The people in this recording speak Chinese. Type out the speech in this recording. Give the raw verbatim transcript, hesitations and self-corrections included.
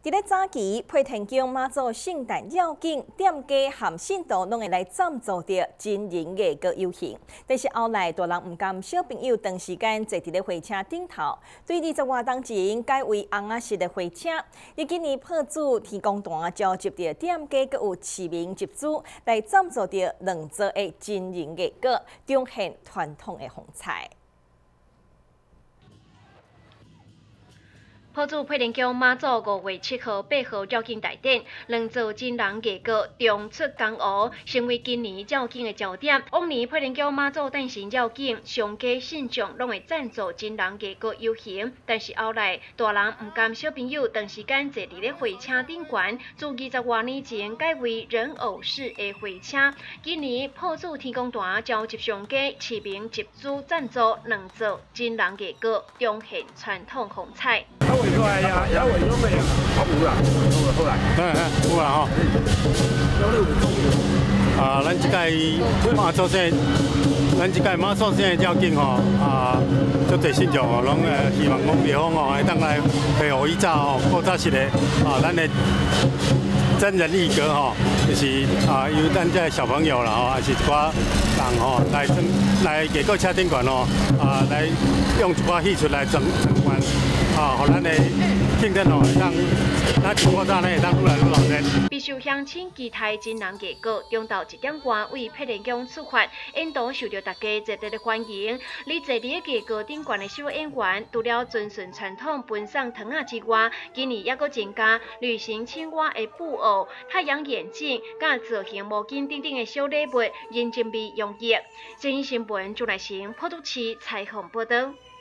伫咧早期，配田宫妈祖圣诞要紧，店家含信徒拢会来赞助着真人艺阁游行。但是后来大人毋甘小朋友长时间坐伫咧火车顶头，对二十外当前改为红仔式的火车。伫今年破主天公坛召集着店家，阁有市民集资来赞助着两座的真人艺阁，彰显传统的风采。 破主配田宫妈祖五月七号、八号绕境大典，两座真人艺阁重出江湖，成为今年绕境的焦点。往年配田宫妈祖诞辰绕境，上家信众拢会赞助真人艺阁游行，但是后来大人毋甘小朋友长时间坐伫咧火车顶悬，自二十多年前改为人偶式的火车。今年破主天公坛召集上家市民集资赞助两座真人艺阁，彰显传统风采。 画出来呀，也画咗未啊？我有啦，好啦，好啦，嗯嗯，有啦吼。啊，咱即届马祖生，咱即届马祖生的照景吼，啊，足侪信众吼，拢呃希望讲庙方吼会当来配合依照吼古早式的啊，咱的真人艺阁吼，就是啊，由咱这小朋友啦吼，还是一寡人吼来来艺阁车顶悬吼，啊，来用一寡戏出来装装扮。 啊，互咱的庆典哦，会当咱中国早呢会当愈来愈热闹。 必须乡亲期待真人艺阁，中昼一点半为配田宫出发，沿途受到大家热烈的欢迎。而坐伫艺阁顶悬的小演员，除了遵循传统分送糖仔之外，今年还阁增加旅行青蛙的布偶、太阳眼镜、甲造型毛巾等等的小礼物，人情味洋溢。真新闻朱来成，普渡市采访报道。